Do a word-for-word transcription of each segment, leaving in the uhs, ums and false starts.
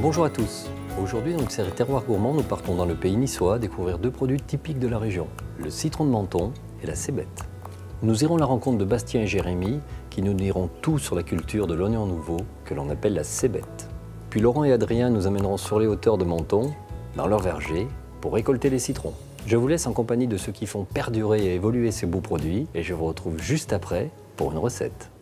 Bonjour à tous. Aujourd'hui, donc série Terroir Gourmand, nous partons dans le pays niçois découvrir deux produits typiques de la région, le citron de Menton et la cébette. Nous irons à la rencontre de Bastien et Jérémy qui nous diront tout sur la culture de l'oignon nouveau que l'on appelle la cébette. Puis Laurent et Adrien nous amèneront sur les hauteurs de Menton, dans leur verger, pour récolter les citrons. Je vous laisse en compagnie de ceux qui font perdurer et évoluer ces beaux produits et je vous retrouve juste après pour une recette.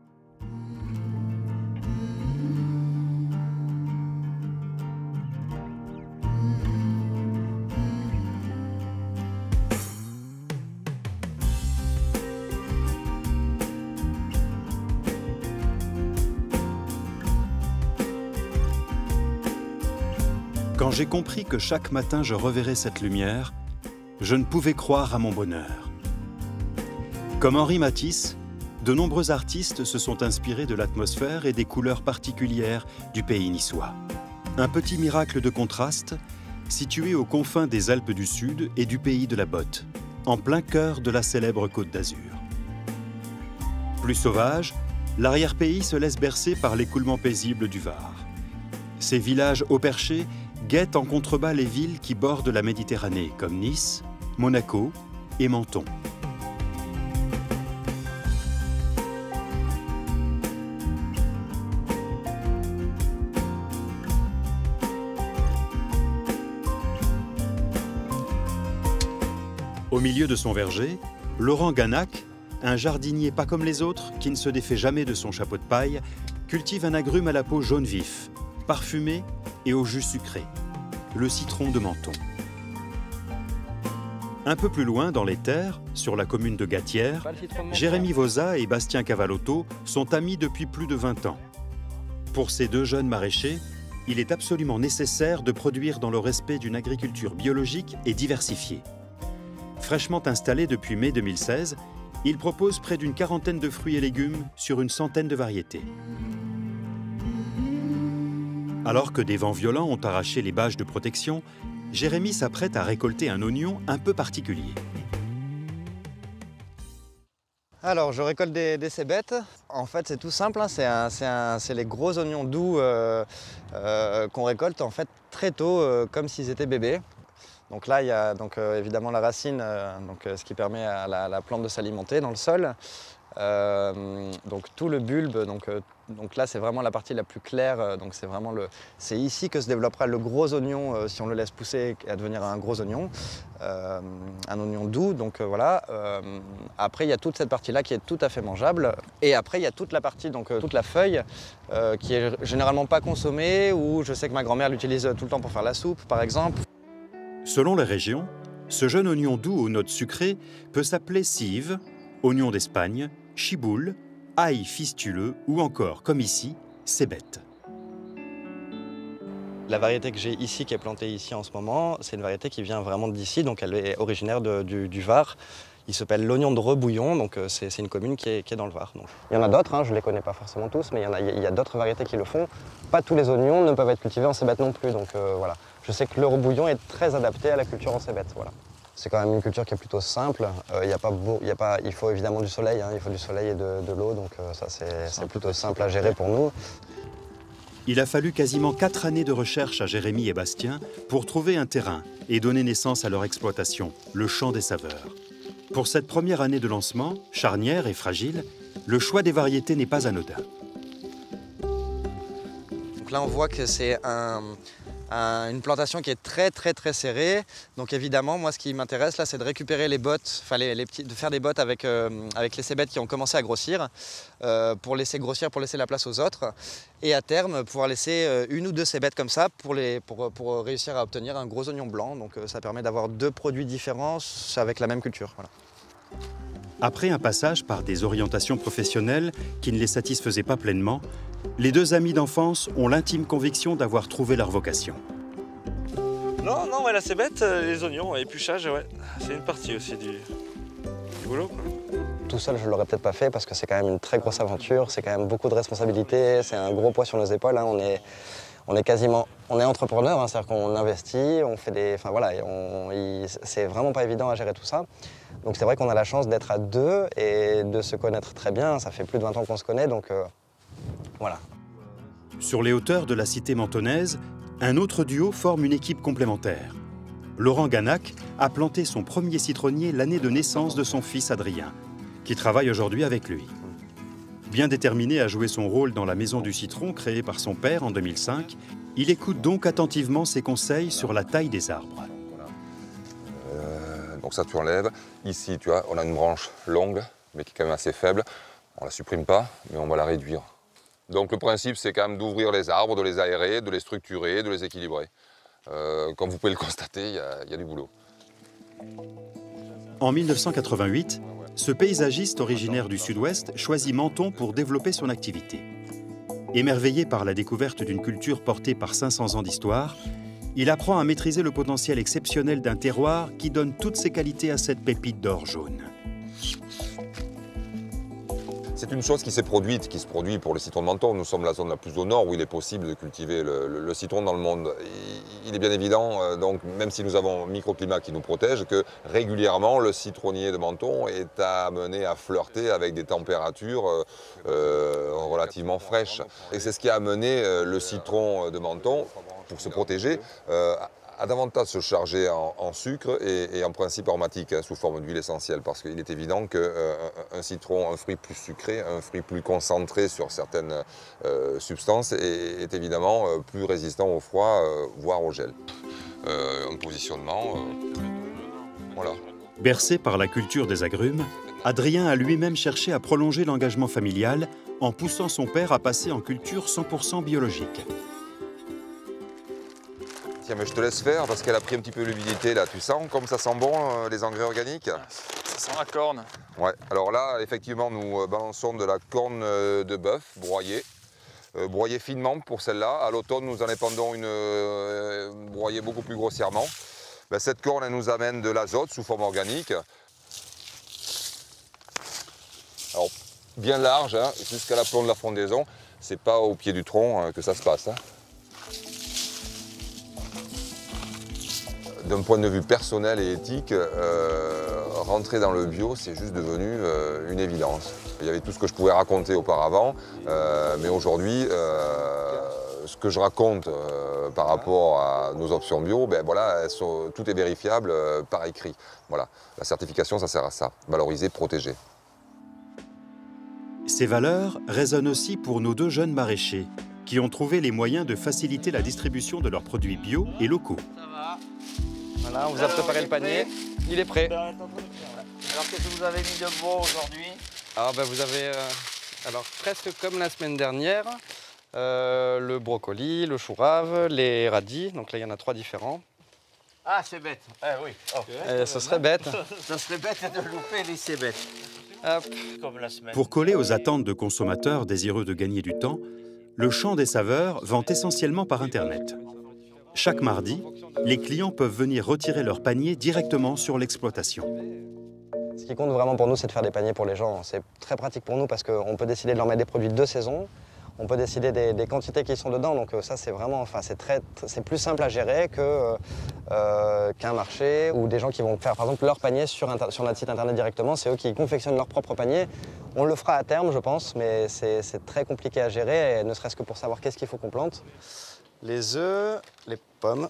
Quand j'ai compris que chaque matin je reverrais cette lumière, je ne pouvais croire à mon bonheur. Comme Henri Matisse, de nombreux artistes se sont inspirés de l'atmosphère et des couleurs particulières du pays niçois. Un petit miracle de contraste, situé aux confins des Alpes du Sud et du pays de la Botte, en plein cœur de la célèbre Côte d'Azur. Plus sauvage, l'arrière-pays se laisse bercer par l'écoulement paisible du Var. Ces villages haut perchés guettent en contrebas les villes qui bordent la Méditerranée, comme Nice, Monaco et Menton. Au milieu de son verger, Laurent Ganac, un jardinier pas comme les autres, qui ne se défait jamais de son chapeau de paille, cultive un agrume à la peau jaune vif, parfumé et au jus sucré, le citron de Menton. Un peu plus loin, dans les terres, sur la commune de Gatière, Jérémy Vosa et Bastien Cavalotto sont amis depuis plus de vingt ans. Pour ces deux jeunes maraîchers, il est absolument nécessaire de produire dans le respect d'une agriculture biologique et diversifiée. Fraîchement installés depuis mai deux mille seize, ils proposent près d'une quarantaine de fruits et légumes sur une centaine de variétés. Alors que des vents violents ont arraché les bâches de protection, Jérémy s'apprête à récolter un oignon un peu particulier. Alors, je récolte des, des cébettes. En fait, c'est tout simple, hein. C'est les gros oignons doux euh, euh, qu'on récolte en fait très tôt, euh, comme s'ils étaient bébés. Donc là, il y a donc, euh, évidemment la racine, euh, donc, euh, ce qui permet à la, la plante de s'alimenter dans le sol. Euh, donc tout le bulbe, donc, euh, donc là c'est vraiment la partie la plus claire, euh, donc c'est vraiment le, c'est ici que se développera le gros oignon euh, si on le laisse pousser et devenir un gros oignon, euh, un oignon doux. Donc euh, voilà. Euh, après il y a toute cette partie là qui est tout à fait mangeable et après il y a toute la partie, donc euh, toute la feuille euh, qui est généralement pas consommée, ou je sais que ma grand-mère l'utilise tout le temps pour faire la soupe par exemple. Selon les régions, ce jeune oignon doux aux notes sucrées peut s'appeler cive, oignon d'Espagne, chiboule, ail fistuleux ou encore, comme ici, cébette. La variété que j'ai ici, qui est plantée ici en ce moment, c'est une variété qui vient vraiment d'ici, donc elle est originaire de, du, du Var. Il s'appelle l'oignon de Rebouillon, donc c'est une commune qui est, qui est dans le Var. Donc. Il y en a d'autres, hein, je ne les connais pas forcément tous, mais il y, en a, il y a d'autres variétés qui le font. Pas tous les oignons ne peuvent être cultivés en cébette non plus, donc euh, voilà. Je sais que le Rebouillon est très adapté à la culture en cébette, voilà. C'est quand même une culture qui est plutôt simple. Euh, y a pas beau, y a pas, il faut évidemment du soleil, hein, il faut du soleil et de, de l'eau, donc euh, ça c'est plutôt simple à gérer pour nous. Il a fallu quasiment quatre années de recherche à Jérémy et Bastien pour trouver un terrain et donner naissance à leur exploitation, le champ des saveurs. Pour cette première année de lancement, charnière et fragile, le choix des variétés n'est pas anodin. Donc là on voit que c'est un... une plantation qui est très très très serrée. Donc évidemment, moi ce qui m'intéresse là, c'est de récupérer les bottes, enfin les, les petits, de faire des bottes avec, euh, avec les cébettes qui ont commencé à grossir, euh, pour laisser grossir, pour laisser la place aux autres. Et à terme, pouvoir laisser euh, une ou deux cébettes comme ça pour, les, pour, pour réussir à obtenir un gros oignon blanc. Donc euh, ça permet d'avoir deux produits différents avec la même culture. Voilà. Après un passage par des orientations professionnelles qui ne les satisfaisaient pas pleinement, les deux amis d'enfance ont l'intime conviction d'avoir trouvé leur vocation. Non, non, ouais, la cébette, les oignons, épluchage, ouais, c'est une partie aussi du, du boulot, quoi. Tout seul, je ne l'aurais peut-être pas fait parce que c'est quand même une très grosse aventure, c'est quand même beaucoup de responsabilités, c'est un gros poids sur nos épaules. Hein. On est, on est quasiment, on est entrepreneur, hein, c'est-à-dire qu'on investit, on fait des, enfin voilà, c'est vraiment pas évident à gérer tout ça. Donc c'est vrai qu'on a la chance d'être à deux et de se connaître très bien. Ça fait plus de vingt ans qu'on se connaît, donc euh, voilà. Sur les hauteurs de la cité mentonnaise, un autre duo forme une équipe complémentaire. Laurent Ganac a planté son premier citronnier l'année de naissance de son fils Adrien, qui travaille aujourd'hui avec lui. Bien déterminé à jouer son rôle dans la Maison du Citron créée par son père en deux mille cinq, il écoute donc attentivement ses conseils sur la taille des arbres. Euh, donc ça tu enlèves. Ici tu vois, on a une branche longue mais qui est quand même assez faible. On ne la supprime pas mais on va la réduire. Donc le principe c'est quand même d'ouvrir les arbres, de les aérer, de les structurer, de les équilibrer. Euh, comme vous pouvez le constater, il y, y a du boulot. En mille neuf cent quatre-vingt-huit, ce paysagiste originaire du Sud-Ouest choisit Menton pour développer son activité. Émerveillé par la découverte d'une culture portée par cinq cents ans d'histoire, il apprend à maîtriser le potentiel exceptionnel d'un terroir qui donne toutes ses qualités à cette pépite d'or jaune. C'est une chose qui s'est produite, qui se produit pour le citron de Menton. Nous sommes la zone la plus au nord où il est possible de cultiver le, le, le citron dans le monde. Il est bien évident, euh, donc, même si nous avons un microclimat qui nous protège, que régulièrement le citronnier de Menton est amené à flirter avec des températures euh, euh, relativement fraîches. Et c'est ce qui a amené euh, le citron de Menton, pour se protéger, euh, a davantage se charger en, en sucre et, et en principe aromatique, hein, sous forme d'huile essentielle, parce qu'il est évident qu'un euh, un citron, un fruit plus sucré, un fruit plus concentré sur certaines euh, substances est, est évidemment euh, plus résistant au froid, euh, voire au gel. Euh, un positionnement, euh, voilà. Bercé par la culture des agrumes, Adrien a lui-même cherché à prolonger l'engagement familial en poussant son père à passer en culture cent pour cent biologique. Tiens, mais je te laisse faire parce qu'elle a pris un petit peu l'humidité là. Tu sens comme ça sent bon euh, les engrais organiques? Ça sent la corne. Ouais, alors là, effectivement, nous euh, balançons de la corne euh, de bœuf broyée. Euh, broyée finement pour celle-là. À l'automne, nous en épandons une euh, broyée beaucoup plus grossièrement. Ben, cette corne, elle nous amène de l'azote sous forme organique. Alors, bien large, hein, jusqu'à l'aplomb de la frondaison. C'est pas au pied du tronc hein, que ça se passe. Hein. D'un point de vue personnel et éthique, euh, rentrer dans le bio, c'est juste devenu euh, une évidence. Il y avait tout ce que je pouvais raconter auparavant, euh, mais aujourd'hui, euh, ce que je raconte euh, par rapport à nos options bio, ben voilà, elles sont, tout est vérifiable euh, par écrit. Voilà. La certification, ça sert à ça, valoriser, protéger. Ces valeurs résonnent aussi pour nos deux jeunes maraîchers, qui ont trouvé les moyens de faciliter la distribution de leurs produits bio et locaux. Voilà, on vous a préparé le panier, il est prêt. Alors qu'est-ce que vous avez mis de beau aujourd'hui? Alors ben, vous avez, euh, alors presque comme la semaine dernière, euh, le brocoli, le chou rave, les radis, donc là il y en a trois différents. Ah c'est bête, ah oui. Oh. Et ce serait bête. Ça serait bête de louper les c'est bête. Hop. Comme la semaine. Pour coller aux attentes de consommateurs désireux de gagner du temps, le Champ des Saveurs vend essentiellement par Internet. Chaque mardi, les clients peuvent venir retirer leur panier directement sur l'exploitation. Ce qui compte vraiment pour nous, c'est de faire des paniers pour les gens. C'est très pratique pour nous parce qu'on peut décider de leur mettre des produits de saison, on peut décider des, des quantités qui sont dedans. Donc ça, c'est vraiment, enfin, c'est très, c'est plus simple à gérer que euh, qu'un marché ou des gens qui vont faire, par exemple, leur panier sur, sur notre site internet directement. C'est eux qui confectionnent leur propre panier. On le fera à terme, je pense, mais c'est très compliqué à gérer, et ne serait-ce que pour savoir qu'est-ce qu'il faut qu'on plante. Les œufs, les pommes,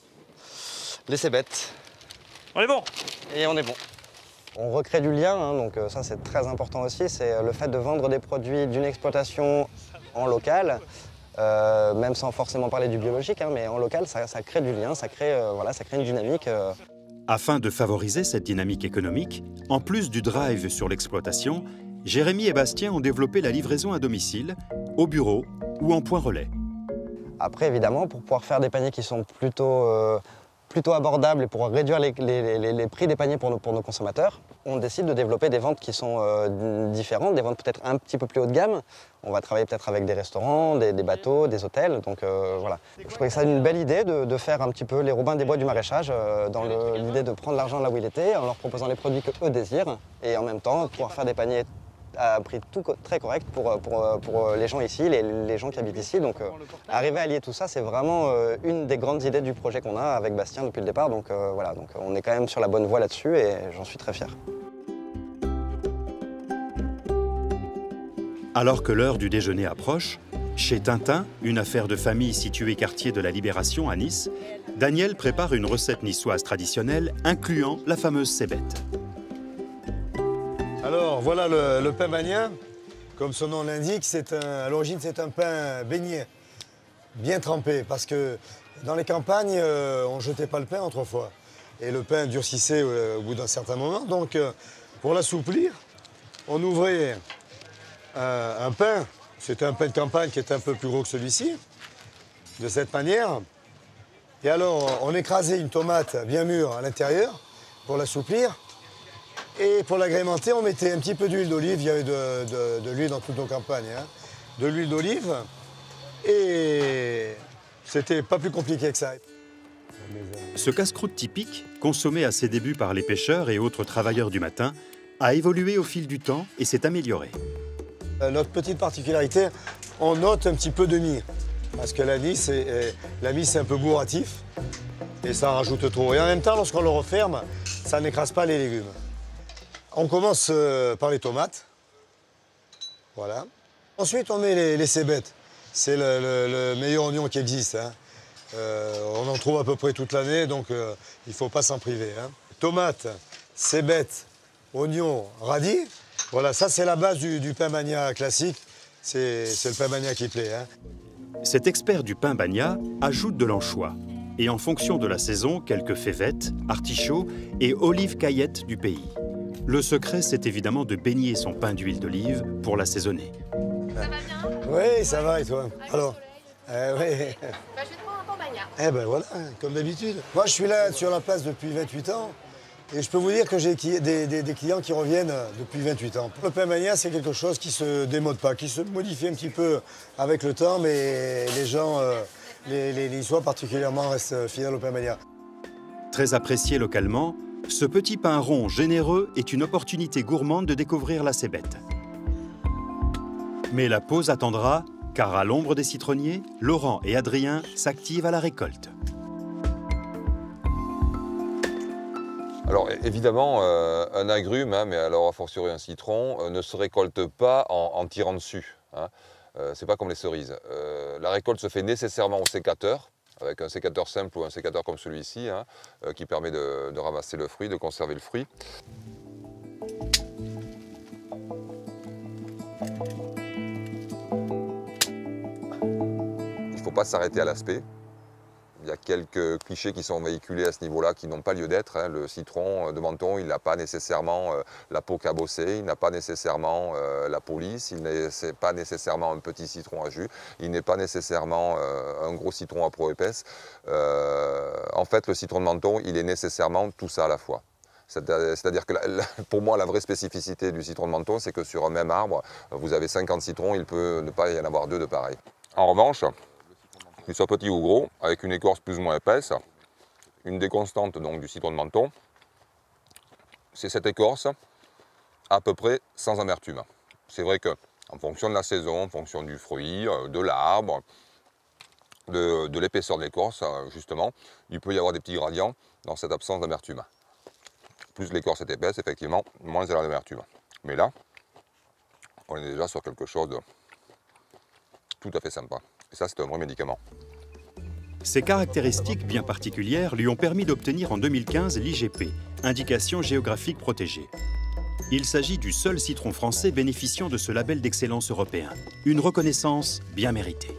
les cébettes. On est bon. Et on est bon. On recrée du lien, hein, donc ça c'est très important aussi, c'est le fait de vendre des produits d'une exploitation en local, euh, même sans forcément parler du biologique, hein, mais en local ça, ça crée du lien, ça crée, euh, voilà, ça crée une dynamique. Euh. Afin de favoriser cette dynamique économique, en plus du drive sur l'exploitation, Jérémy et Bastien ont développé la livraison à domicile, au bureau ou en point relais. Après, évidemment, pour pouvoir faire des paniers qui sont plutôt, euh, plutôt abordables et pour réduire les, les, les, les prix des paniers pour nos, pour nos consommateurs, on décide de développer des ventes qui sont euh, différentes, des ventes peut-être un petit peu plus haut de gamme. On va travailler peut-être avec des restaurants, des, des bateaux, des hôtels. Donc euh, voilà. Je trouvais que ça une belle idée de, de faire un petit peu les Robins des Bois du maraîchage, euh, dans l'idée de prendre l'argent là où il était, en leur proposant les produits qu'eux désirent, et en même temps pouvoir faire des paniers à un prix tout très correct pour, pour, pour les gens ici, les, les gens qui habitent ici. Donc euh, arriver à lier tout ça, c'est vraiment euh, une des grandes idées du projet qu'on a avec Bastien depuis le départ. Donc euh, voilà, donc on est quand même sur la bonne voie là-dessus et j'en suis très fier. Alors que l'heure du déjeuner approche, Chez Tintin, une affaire de famille située quartier de la Libération à Nice, Daniel prépare une recette niçoise traditionnelle incluant la fameuse cébette. Alors voilà le, le pain bagna. Comme son nom l'indique, à l'origine c'est un pain beignet, bien trempé, parce que dans les campagnes, euh, on ne jetait pas le pain autrefois. Et le pain durcissait euh, au bout d'un certain moment. Donc euh, pour l'assouplir, on ouvrait euh, un pain. C'était un pain de campagne qui était un peu plus gros que celui-ci, de cette manière. Et alors, on écrasait une tomate bien mûre à l'intérieur pour l'assouplir. Et pour l'agrémenter, on mettait un petit peu d'huile d'olive. Il y avait de, de, de l'huile dans toutes nos campagnes. Hein. De l'huile d'olive. Et c'était pas plus compliqué que ça. Ce casse-croûte typique, consommé à ses débuts par les pêcheurs et autres travailleurs du matin, a évolué au fil du temps et s'est amélioré. Notre petite particularité, on note un petit peu de mie. Parce que la mie, c'est un peu bourratif et ça en rajoute trop. Et en même temps, lorsqu'on le referme, ça n'écrase pas les légumes. On commence par les tomates. Voilà. Ensuite, on met les, les cébettes. C'est le, le, le meilleur oignon qui existe. Hein. Euh, on en trouve à peu près toute l'année, donc euh, il ne faut pas s'en priver. Hein. Tomates, cébettes, oignons, radis. Voilà, ça c'est la base du, du pain bagna classique. C'est le pain bagna qui plaît. Hein. Cet expert du pain bagna ajoute de l'anchois. Et en fonction de la saison, quelques févettes, artichauts et olives caillettes du pays. Le secret, c'est évidemment de baigner son pain d'huile d'olive pour l'assaisonner. Ça va bien? Oui, ça va et toi? Alors, euh, oui. Bah, je vais te prendre un pain bagna. Eh ben voilà, comme d'habitude. Moi, je suis là sur la place depuis vingt-huit ans. Et je peux vous dire que j'ai des, des, des clients qui reviennent depuis vingt-huit ans. Le pain bagna, c'est quelque chose qui ne se démode pas, qui se modifie un petit peu avec le temps, mais les gens, euh, les, les, les Niçois particulièrement, restent fidèles au pain bagna. Très apprécié localement, ce petit pain rond généreux est une opportunité gourmande de découvrir la cébette. Mais la pause attendra, car à l'ombre des citronniers, Laurent et Adrien s'activent à la récolte. Alors évidemment, euh, un agrume, hein, mais alors a fortiori un citron, euh, ne se récolte pas en, en tirant dessus. Hein. Euh, c'est pas comme les cerises. Euh, la récolte se fait nécessairement au sécateur, avec un sécateur simple ou un sécateur comme celui-ci, hein, euh, qui permet de, de ramasser le fruit, de conserver le fruit. Il ne faut pas s'arrêter à l'aspect. Il y a quelques clichés qui sont véhiculés à ce niveau-là qui n'ont pas lieu d'être. Hein. Le citron de Menton, il n'a pas nécessairement euh, la peau cabossée, il n'a pas nécessairement euh, la peau lisse, il n'est pas nécessairement un petit citron à jus, il n'est pas nécessairement euh, un gros citron à peau épaisse. Euh, en fait, le citron de Menton, il est nécessairement tout ça à la fois. C'est-à-dire que la, la, pour moi, la vraie spécificité du citron de Menton, c'est que sur un même arbre, vous avez cinquante citrons, il peut ne pas y en avoir deux de pareils. En revanche, qu'il soit petit ou gros, avec une écorce plus ou moins épaisse, une des constantes donc, du citron de Menton, c'est cette écorce à peu près sans amertume. C'est vrai qu'en fonction de la saison, en fonction du fruit, de l'arbre, de, de l'épaisseur de l'écorce, justement, il peut y avoir des petits gradients dans cette absence d'amertume. Plus l'écorce est épaisse, effectivement, moins elle a d'amertume. Mais là, on est déjà sur quelque chose de tout à fait sympa. Et ça, c'est un vrai médicament. Ces caractéristiques bien particulières lui ont permis d'obtenir en deux mille quinze l'I G P, Indication géographique protégée. Il s'agit du seul citron français bénéficiant de ce label d'excellence européen. Une reconnaissance bien méritée.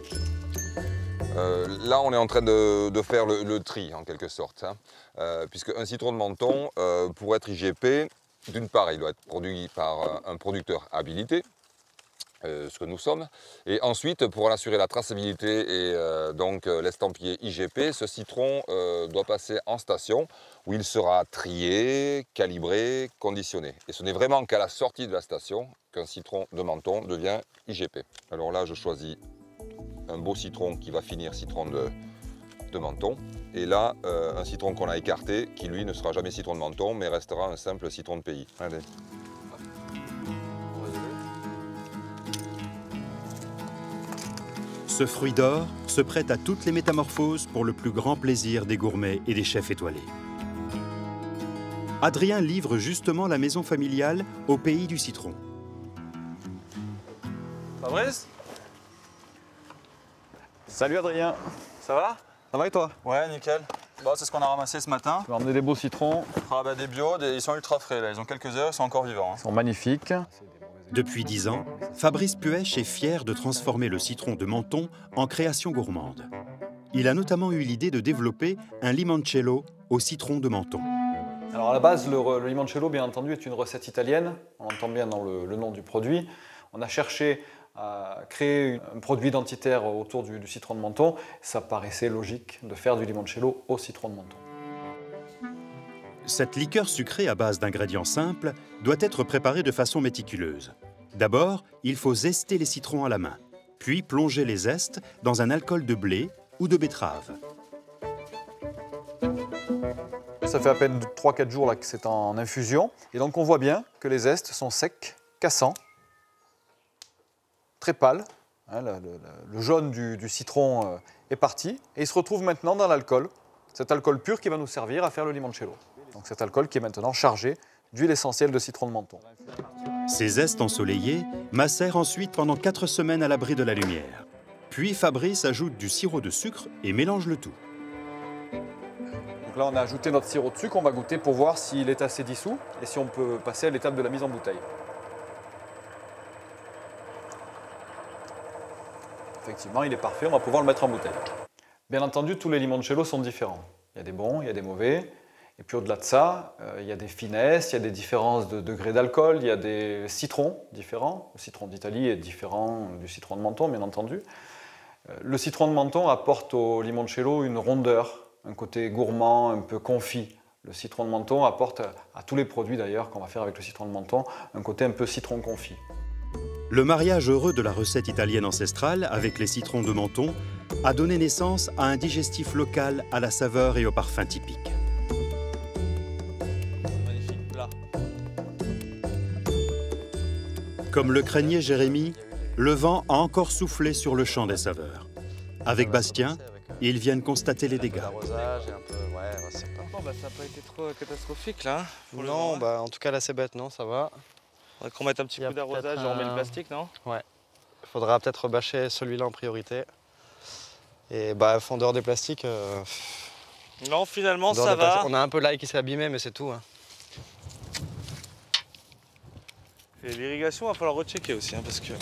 Euh, là, on est en train de, de faire le, le tri, en quelque sorte. Hein. Euh, puisque un citron de Menton, euh, pour être I G P, d'une part, il doit être produit par un producteur habilité, Euh, ce que nous sommes. Et ensuite, pour en assurer la traçabilité et euh, donc euh, l'estampillé I G P, ce citron euh, doit passer en station où il sera trié, calibré, conditionné. Et ce n'est vraiment qu'à la sortie de la station qu'un citron de Menton devient I G P. Alors là, je choisis un beau citron qui va finir citron de, de Menton. Et là, euh, un citron qu'on a écarté, qui lui ne sera jamais citron de Menton, mais restera un simple citron de pays. Allez. Ce fruit d'or se prête à toutes les métamorphoses pour le plus grand plaisir des gourmets et des chefs étoilés. Adrien livre justement la maison familiale au pays du citron. Fabrice? Salut Adrien. Ça va? Ça va et toi? Ouais, nickel. Bon, c'est ce qu'on a ramassé ce matin. Tu vas emmener des beaux citrons. Ah bah des bio, des- ils sont ultra frais là, ils ont quelques heures, ils sont encore vivants. hein. Ils sont magnifiques. Depuis dix ans, Fabrice Puech est fier de transformer le citron de Menton en création gourmande. Il a notamment eu l'idée de développer un limoncello au citron de Menton. Alors à la base, le, le limoncello, bien entendu, est une recette italienne. On entend bien dans le, le nom du produit. On a cherché à créer un produit identitaire autour du, du citron de Menton. Ça paraissait logique de faire du limoncello au citron de Menton. Cette liqueur sucrée à base d'ingrédients simples doit être préparée de façon méticuleuse. D'abord, il faut zester les citrons à la main, puis plonger les zestes dans un alcool de blé ou de betterave. Ça fait à peine trois quatre jours là, que c'est en infusion. Et donc on voit bien que les zestes sont secs, cassants, très pâles. Hein, le, le- le jaune du, du citron euh, est parti. Et il se retrouve maintenant dans l'alcool. Cet alcool pur qui va nous servir à faire le limoncello. Donc cet alcool qui est maintenant chargé d'huile essentielle de citron de Menton. Ces zestes ensoleillés macèrent ensuite pendant quatre semaines à l'abri de la lumière. Puis Fabrice ajoute du sirop de sucre et mélange le tout. Donc là, on a ajouté notre sirop de sucre. On va goûter pour voir s'il est assez dissous et si on peut passer à l'étape de la mise en bouteille. Effectivement, il est parfait. On va pouvoir le mettre en bouteille. Bien entendu, tous les limoncellos sont différents. Il y a des bons, il y a des mauvais. Et puis au-delà de ça, euh, il y a des finesses, il y a des différences de degré d'alcool, il y a des citrons différents. Le citron d'Italie est différent du citron de Menton, bien entendu. Euh, le citron de Menton apporte au limoncello une rondeur, un côté gourmand, un peu confit. Le citron de Menton apporte, à tous les produits d'ailleurs qu'on va faire avec le citron de Menton, un côté un peu citron confit. Le mariage heureux de la recette italienne ancestrale avec les citrons de Menton a donné naissance à un digestif local à la saveur et au parfum typique. Magnifique plat. Comme le craignait Jérémy, le vent a encore soufflé sur le champ des saveurs. Avec Bastien, ils viennent constater les dégâts. L'arrosage et un peu, ouais, ouais, c'est pas... Bon, bah, ça n'a pas été trop catastrophique là. hein, pour le Non, moment. bah en tout cas là c'est bête, non, ça va. Faudrait qu'on mette un petit Il y a coup d'arrosage et peut-être on remet un- le plastique, non? Il faudra peut-être rebâcher celui-là en priorité. Et bah en dehors des plastiques, euh, Non, finalement en dehors ça des plastiques, va. on a un peu l'ail qui s'est abîmé mais c'est tout. hein. Et l'irrigation, il va falloir rechecker aussi, hein, parce que.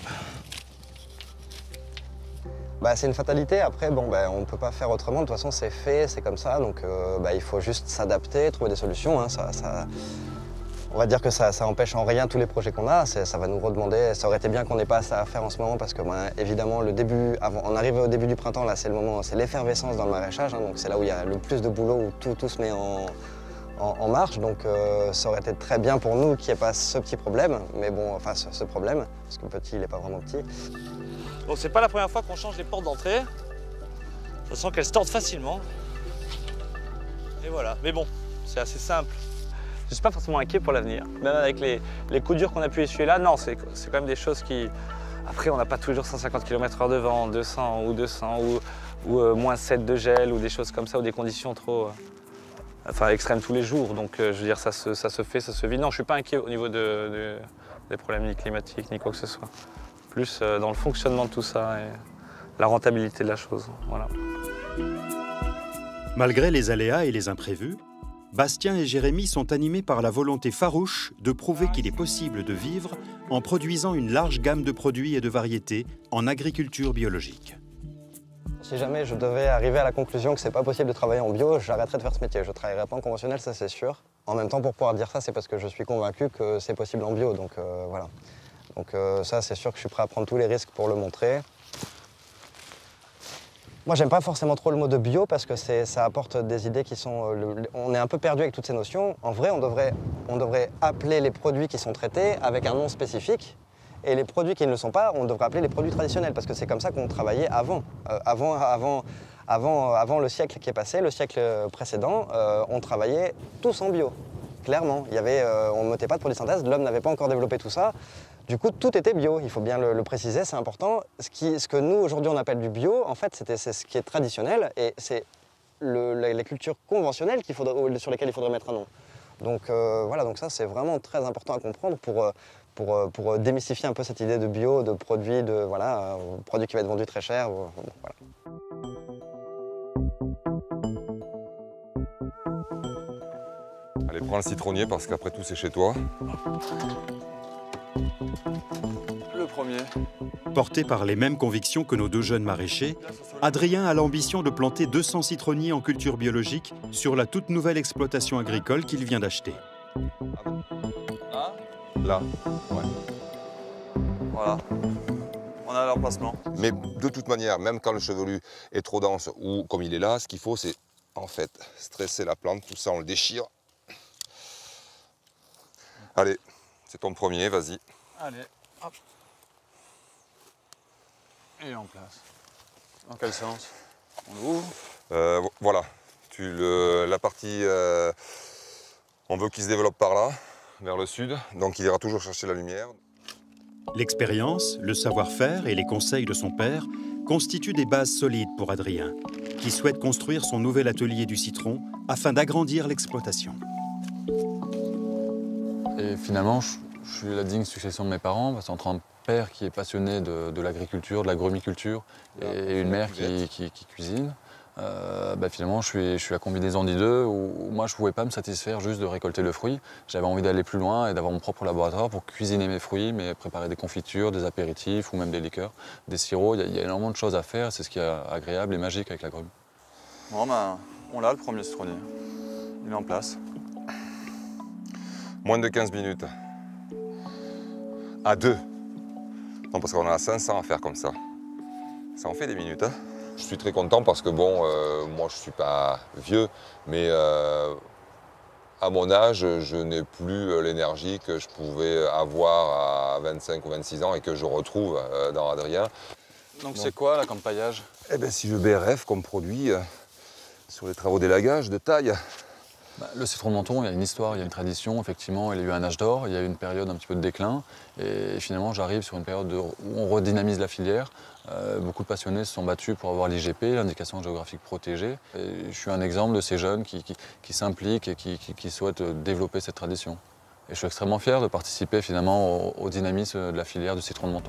Bah, c'est une fatalité, après bon, bah, on ne peut pas faire autrement, de toute façon c'est fait, c'est comme ça, donc euh, bah, il faut juste s'adapter, trouver des solutions. hein, ça, ça- On va dire que ça, ça empêche en rien tous les projets qu'on a, c'est- ça va nous redemander, ça aurait été bien qu'on n'ait pas ça à faire en ce moment parce que bah, évidemment le début, avant, on arrive au début du printemps, là c'est le moment, c'est l'effervescence dans le maraîchage, hein, donc c'est là où il y a le plus de boulot, où tout, tout se met en, en- en marche, donc euh, ça aurait été très bien pour nous qu'il n'y ait pas ce petit problème, mais bon, enfin ce, ce problème, parce que petit il n'est pas vraiment petit. Bon, c'est pas la première fois qu'on change les portes d'entrée. De toute façon qu'elles se tordent facilement. Et voilà. Mais bon, c'est assez simple. Je suis pas forcément inquiet pour l'avenir. Même avec les, les coups durs qu'on a pu essuyer là, non, c'est c'est quand même des choses qui... Après, on n'a pas toujours cent cinquante kilomètres heure de vent, deux cents ou deux cents, ou, ou euh, moins sept de gel, ou des choses comme ça, ou des conditions trop... euh, enfin, extrêmes tous les jours. Donc, euh, je veux dire, ça se, ça se fait, ça se vit. Non, je suis pas inquiet au niveau de, de- des problèmes ni climatiques, ni quoi que ce soit. Plus euh, dans le fonctionnement de tout ça et la rentabilité de la chose. Voilà. Malgré les aléas et les imprévus, Bastien et Jérémy sont animés par la volonté farouche de prouver qu'il est possible de vivre en produisant une large gamme de produits et de variétés en agriculture biologique. Si jamais je devais arriver à la conclusion que c'est pas possible de travailler en bio, j'arrêterais de faire ce métier. Je travaillerais pas en conventionnel, ça c'est sûr. En même temps, pour pouvoir dire ça, c'est parce que je suis convaincu que c'est possible en bio, donc euh, voilà. Donc euh, ça, c'est sûr que je suis prêt à prendre tous les risques pour le montrer. Moi, j'aime pas forcément trop le mot de bio parce que c'est- ça apporte des idées qui sont... euh, le- le- on est un peu perdu avec toutes ces notions. En vrai, on devrait, on devrait appeler les produits qui sont traités avec un nom spécifique. Et les produits qui ne le sont pas, on devrait appeler les produits traditionnels parce que c'est comme ça qu'on travaillait avant. Euh, avant, avant, avant, avant le siècle qui est passé, le siècle précédent, euh, on travaillait tous en bio. Clairement, il y avait, euh, on ne mettait pas de produits de synthèse, l'homme n'avait pas encore développé tout ça. Du coup, tout était bio, il faut bien le, le préciser, c'est important. Ce, qui, ce que nous, aujourd'hui, on appelle du bio, en fait, c'était, c'est ce qui est traditionnel et c'est le, les, les cultures conventionnelles qu'il faudrait, sur lesquelles il faudrait mettre un nom. Donc euh, voilà, donc ça, c'est vraiment très important à comprendre pour, euh, pour, euh, pour démystifier un peu cette idée de bio, de produit, de, voilà, euh, produit qui va être vendu très cher. euh, bon, voilà. Allez, prends le citronnier parce qu'après tout, c'est chez toi. Le premier. Porté par les mêmes convictions que nos deux jeunes maraîchers, Adrien a l'ambition de planter deux cents citronniers en culture biologique sur la toute nouvelle exploitation agricole qu'il vient d'acheter. Là. Ouais. Voilà. On a l'emplacement. Mais de toute manière, même quand le chevelu est trop dense ou comme il est là, ce qu'il faut, c'est en fait stresser la plante. Tout ça, on le déchire. Allez, c'est ton premier, vas-y. Allez, hop. Et en place. Dans quel sens? On l'ouvre. Euh, voilà. Tu le, la partie, euh, on veut qu'il se développe par là, vers le sud. Donc il ira toujours chercher la lumière. L'expérience, le savoir-faire et les conseils de son père constituent des bases solides pour Adrien, qui souhaite construire son nouvel atelier du citron afin d'agrandir l'exploitation. Et finalement, je, je suis la digne succession de mes parents, parce qu'entre un père qui est passionné de, de l'agriculture, de l'agromiculture, et une mère qui, qui, qui cuisine, euh, bah finalement je suis, je suis la combinaison des deux, où, où moi je ne pouvais pas me satisfaire juste de récolter le fruit. J'avais envie d'aller plus loin et d'avoir mon propre laboratoire pour cuisiner mes fruits, mais préparer des confitures, des apéritifs ou même des liqueurs, des sirops. Il y a, il y a énormément de choses à faire, c'est ce qui est agréable et magique avec l'agrumes. Bon, ben, on l'a le premier citronnier, il est en place. Moins de quinze minutes. À deux. Non, parce qu'on a cinq cents à faire comme ça. Ça en fait des minutes. Hein. Je suis très content parce que, bon, euh, moi je ne suis pas vieux, mais euh, à mon âge, je n'ai plus l'énergie que je pouvais avoir à vingt-cinq ou vingt-six ans et que je retrouve euh, dans Adrien. Donc c'est quoi là comme paillage? Eh bien, si je B R F comme produit euh, sur les travaux d'élagage de taille. Bah, le citron de menton, il y a une histoire, il y a une tradition, effectivement, il y a eu un âge d'or, il y a eu une période un petit peu de déclin, et finalement j'arrive sur une période de, où on redynamise la filière. Euh, beaucoup de passionnés se sont battus pour avoir l'I G P, l'indication géographique protégée, et je suis un exemple de ces jeunes qui, qui, qui s'impliquent et qui, qui, qui souhaitent développer cette tradition. Et je suis extrêmement fier de participer finalement au, au dynamisme de la filière du citron de menton.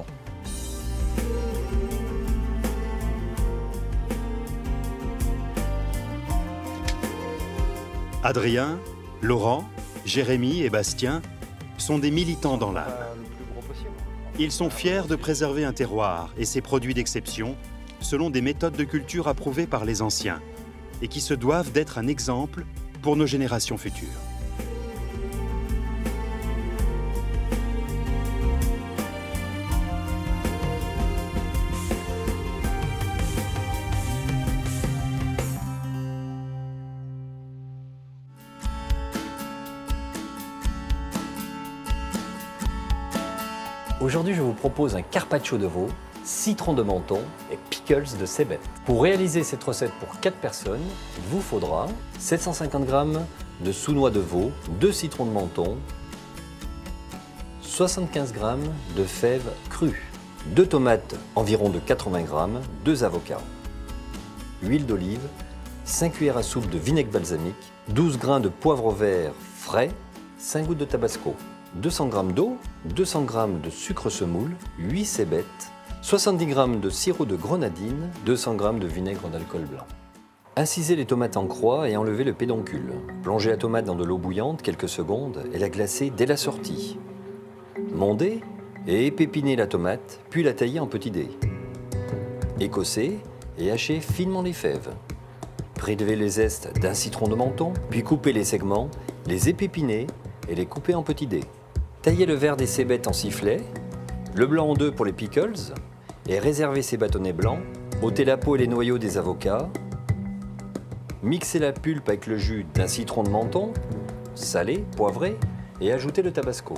Adrien, Laurent, Jérémy et Bastien sont des militants dans l'âme. Ils sont fiers de préserver un terroir et ses produits d'exception selon des méthodes de culture approuvées par les anciens et qui se doivent d'être un exemple pour nos générations futures. Aujourd'hui, je vous propose un carpaccio de veau, citron de menton et pickles de cébette. Pour réaliser cette recette pour quatre personnes, il vous faudra sept cent cinquante grammes de sous-noix de veau, deux citrons de menton, soixante-quinze grammes de fèves crues, deux tomates environ de quatre-vingts grammes, deux avocats, huile d'olive, cinq cuillères à soupe de vinaigre balsamique, douze grains de poivre vert frais, cinq gouttes de tabasco, deux cents grammes d'eau, deux cents grammes de sucre semoule, huit cébettes, soixante-dix grammes de sirop de grenadine, deux cents grammes de vinaigre d'alcool blanc. Incisez les tomates en croix et enlevez le pédoncule. Plongez la tomate dans de l'eau bouillante quelques secondes et la glacez dès la sortie. Mondez et épépinez la tomate, puis la taillez en petits dés. Écossez et hachez finement les fèves. Prélevez les zestes d'un citron de menton, puis coupez les segments, les épépinez et les coupez en petits dés. Taillez le vert des cébettes en sifflets, le blanc en deux pour les pickles, et réservez ces bâtonnets blancs. Ôtez la peau et les noyaux des avocats. Mixez la pulpe avec le jus d'un citron de menton, salé, poivré, et ajoutez le tabasco.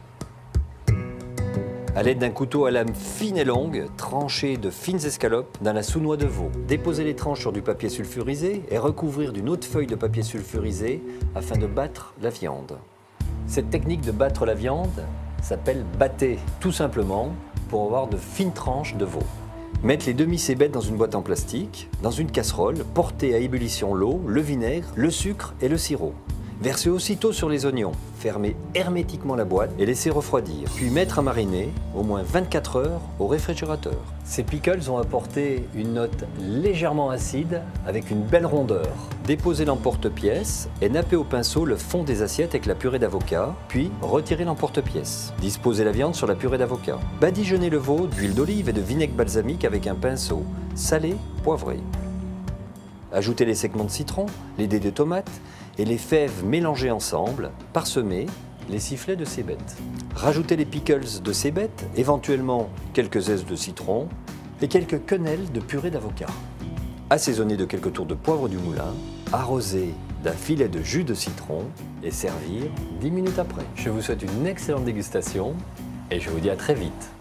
À l'aide d'un couteau à lame fine et longue, tranchez de fines escalopes dans la sous-noix de veau. Déposez les tranches sur du papier sulfurisé et recouvrir d'une autre feuille de papier sulfurisé afin de battre la viande. Cette technique de battre la viande s'appelle batter, tout simplement pour avoir de fines tranches de veau. Mettre les demi-cébettes dans une boîte en plastique, dans une casserole, porter à ébullition l'eau, le vinaigre, le sucre et le sirop. Verser aussitôt sur les oignons, fermer hermétiquement la boîte et laisser refroidir, puis mettre à mariner au moins vingt-quatre heures au réfrigérateur. Ces pickles ont apporté une note légèrement acide avec une belle rondeur. Déposez l'emporte-pièce et nappez au pinceau le fond des assiettes avec la purée d'avocat, puis retirez l'emporte-pièce. Disposez la viande sur la purée d'avocat. Badigeonnez le veau d'huile d'olive et de vinaigre balsamique avec un pinceau, salé, poivré. Ajoutez les segments de citron, les dés de tomates et les fèves mélangées ensemble, parsemez les sifflets de cébette. Rajoutez les pickles de cébette, éventuellement quelques zestes de citron et quelques quenelles de purée d'avocat. Assaisonnez de quelques tours de poivre du moulin, arrosez d'un filet de jus de citron et servir dix minutes après. Je vous souhaite une excellente dégustation et je vous dis à très vite.